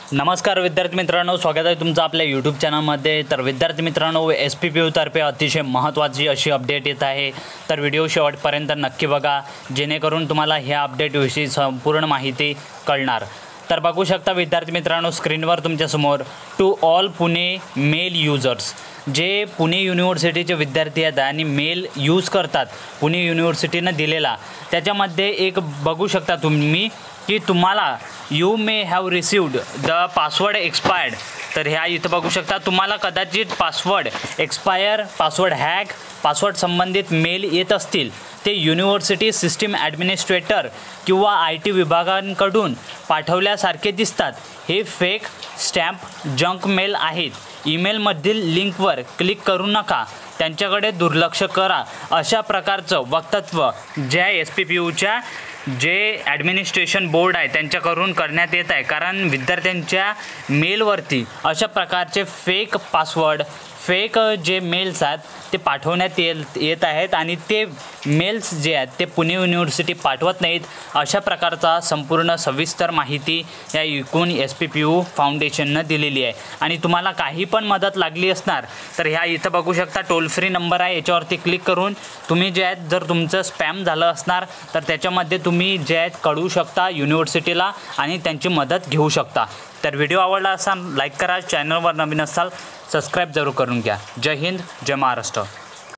नमस्कार विद्यार्थी मित्रांनो, स्वागत आहे तुमचं आपल्या यूट्यूब चॅनलमध्ये। तर विद्यार्थी मित्रांनो, SPPU तर्फे अतिशय महत्त्वाची अशी अपडेट येत आहे। तर व्हिडिओ शेवटपर्यंत नक्की बघा, जेणेकरून तुम्हाला ह्या अपडेटविषयी संपूर्ण माहिती कळणार। तर बघू शकता विद्यार्थी मित्रांनो, स्क्रीनवर तुमच्यासमोर to all Pune mail users, जे पुणे युनिव्हर्सिटीचे विद्यार्थी आहेत आणि मेल यूज करतात पुणे युनिव्हर्सिटीनं दिलेला, त्याच्यामध्ये एक बघू शकता तुम्ही की तुम्हाला you may have received the password expired. तर ह्या इथं बघू शकता तुम्हाला कदाचित password expire, password hack, password संबंधित मेल येत असतील, ते युनिव्हर्सिटी सिस्टीम ॲडमिनिस्ट्रेटर किंवा IT विभागांकडून पाठवल्यासारखे दिसतात। हे फेक स्टॅम्प जंक मेल आहेत। ईमेलमधील लिंकवर क्लिक करू नका, त्यांच्याकडे दुर्लक्ष करा, अशा प्रकारचं वक्तव्य ज्या SPPUच्या जे ॲडमिनिस्ट्रेशन बोर्ड आहे त्यांच्याकडून करण्यात येत आहे। कारण विद्यार्थ्यांच्या मेलवरती अशा प्रकारचे फेक पासवर्ड, फेक जे मेल्स आहेत ते पाठवण्यात येत आहेत आणि ते मेल्स जे आहेत ते पुणे युनिव्हर्सिटी पाठवत नाहीत। अशा प्रकारचा संपूर्ण सविस्तर माहिती या एकूण SPPU फाउंडेशननं दिलेली आहे। आणि तुम्हाला काही पण मदत लागली असणार तर ह्या इथं बघू शकता टोल फ्री नंबर आहे, याच्यावरती क्लिक करून तुम्ही जे आहेत जर तुमचं स्पॅम झालं असणार तर त्याच्यामध्ये तुम्ही जे आहेत कळवू शकता युनिव्हर्सिटीला आणि त्यांची मदत घेऊ शकता। तर व्हिडिओ आवडला असाल लाईक करा, चॅनलवर नवीन असाल सबस्क्राईब जरूर करून घ्या। जय हिंद, जय महाराष्ट्र।